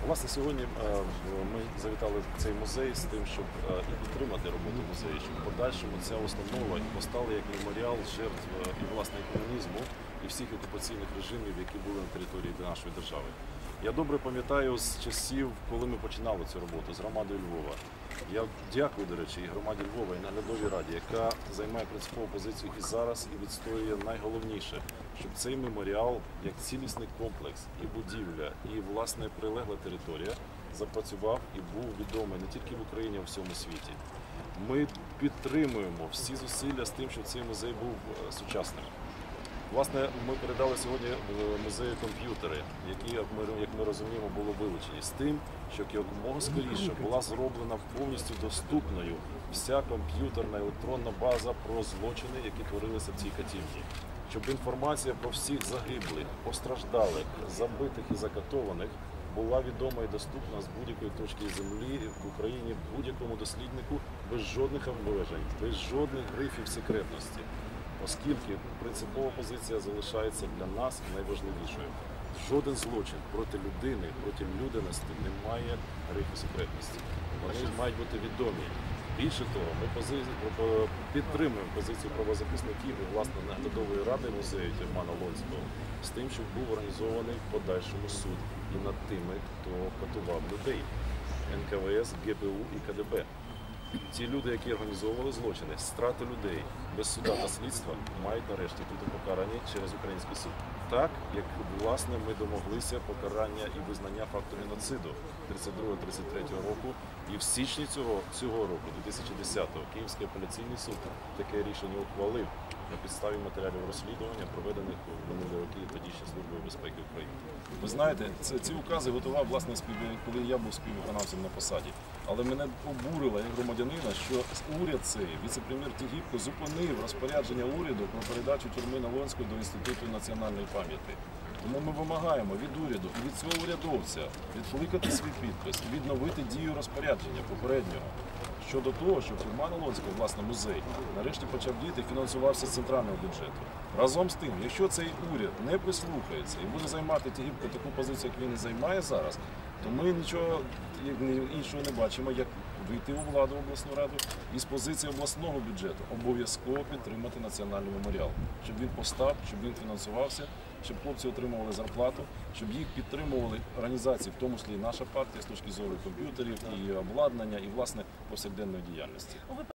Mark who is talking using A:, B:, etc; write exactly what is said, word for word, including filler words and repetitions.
A: Власне, сьогодні ми завітали в цей музей з тим, щоб і підтримати роботу музею, щоб в подальшому ця основа постала як меморіал жертв і власне комунізму, і всіх окупаційних режимів, які були на території нашої держави. Я добре пам'ятаю з часів, коли ми починали цю роботу з громадою Львова. Я дякую, до речі, і громаді Львова, і наглядовій раді, яка займає принципову позицію і зараз, і відстоює найголовніше, щоб цей меморіал, як цілісний комплекс, і будівля, і, власне, прилегла територія запрацював і був відомий не тільки в Україні, а в всьому світі. Ми підтримуємо всі зусилля з тим, щоб цей музей був сучасним. Власне, ми передали сьогодні в музею комп'ютери, які, як ми, як ми розуміємо, були вилучені, з тим, щоб якомога скоріше була зроблена повністю доступною вся комп'ютерна електронна база про злочини, які творилися в цій катівні. Щоб інформація про всіх загиблих, постраждалих, забитих і закатованих була відома і доступна з будь-якої точки землі в Україні будь-якому досліднику без жодних обмежень, без жодних грифів секретності. Оскільки принципова позиція залишається для нас найважливішою. Жоден злочин проти людини, проти людяності не має грифу секретності. Вони мають бути відомі. Більше того, ми підтримуємо позицію правозахисників і, власне, наглядової ради музею Тюрмана Лонського з тим, щоб був організований в подальшому суд і над тими, хто катував людей – ен ка ве ес, ге бе у і ка де бе. Ті люди, які організовували злочини, страти людей без суда та слідства, мають нарешті бути покарані через український суд. Так, як, власне, ми домоглися покарання і визнання факту геноциду тридцять другого - тридцять третього року. І в січні цього, цього року, дві тисячі десятого, Київський апеляційний суд таке рішення ухвалив на підставі матеріалів розслідування, проведених в минулі роки тодішньою Службою безпеки України. Ви знаєте, це, ці укази готував, власне, коли я був співвиконавцем на посаді. Але мене обурило, як громадянина, що уряд цей, віце-прем'єр Тігіпко, зупинив розпорядження уряду про передачу тюрми Налонської до Інституту національної пам'яті. Тому ми вимагаємо від уряду і від цього урядовця відкликати свій підпис, відновити дію розпорядження попереднього щодо того, щоб тюрма Налонського, власне, музей, нарешті почав діяти і фінансувався з центрального бюджету. Разом з тим, якщо цей уряд не прислухається і буде займати Тігіпко таку позицію, як він і займає зараз, то ми нічого іншого не бачимо, як вийти у владу, в обласну раду і з позиції обласного бюджету обов'язково підтримати національний меморіал, щоб він постав, щоб він фінансувався, щоб хлопці отримували зарплату, щоб їх підтримували організації, в тому числі і наша партія з точки зору комп'ютерів, і обладнання, і, власне, повсякденної діяльності.